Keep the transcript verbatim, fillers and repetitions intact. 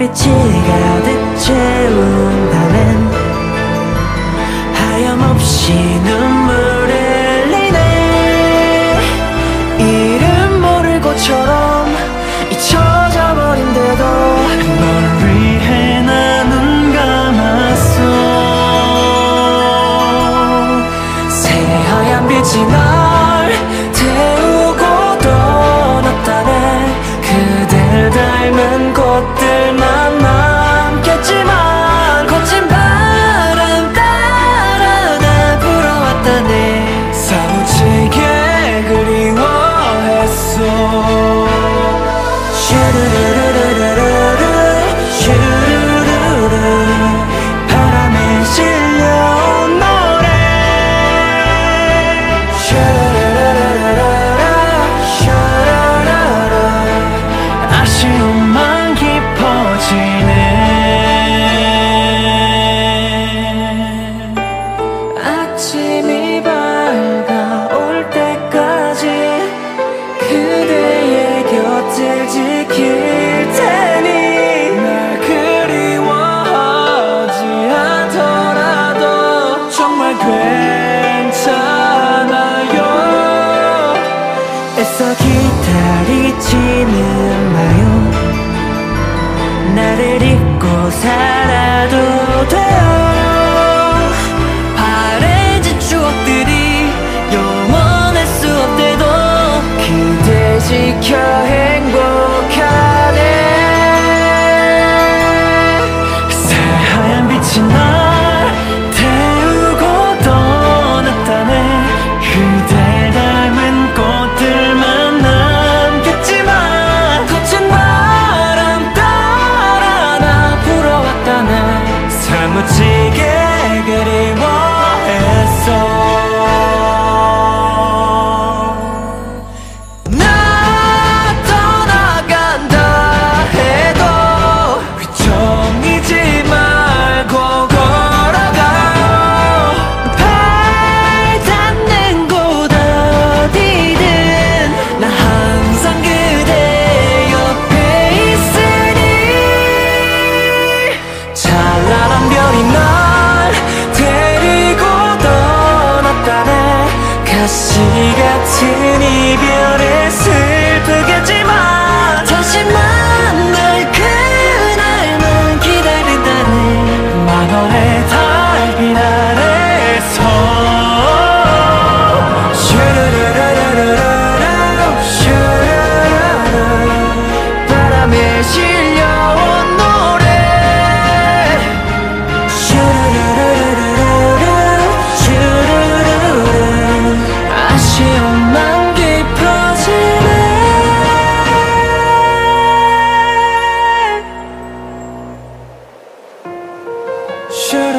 빛이 가득 채운 밤엔 하염없이 눈물 흘리네. 이름 모를 것처럼 잊혀져 버린데도 널 위해 난 눈 감았어. 새하얀 빛이 날 태우고 떠났다네. 그댈 닮은 꽃들만 남겠지만 거친 바람 따라 날 불어왔다네. 사무치게 그리워했어. 슈루루루루루루 슈루루루 바람에 실려온 노래. 슈루루루루루 슈루루루 아쉬움만 깊어지네. 아침이 밝아올 때까지 그대의 곁을 지킬 테니 날 그리워하지 않더라도 정말 괜찮아요. 애써 기다리지는 마요. 나를 잊고 살아도 돼요. 바래진 추억들이 영원할 수 없대도 그댈 지켜 행복하네. 새하얀 빛이 날 태우고 떠났다네. 그댈 닮은 꽃들만 남겠지만 거친 바람 따라 나 불어왔다네. 사무치게 그리워했어. 나 떠나간다 해도 휘청이지 말고 걸어가요. 발 닿는 곳 어디든 나 항상 그대 옆에 있으니. 찬란한 별이 날 데리고 떠났다네. 가시 같은 이별에 슬프겠지만 다시 만날 그날만 기다린다네. 만원의 달빛 아래서 슈루루루루루루 슈루루루 바람에 실려온 노래. 슈루루루루루루 슈루루루 아쉬움만 깊어지네. 슈루루루루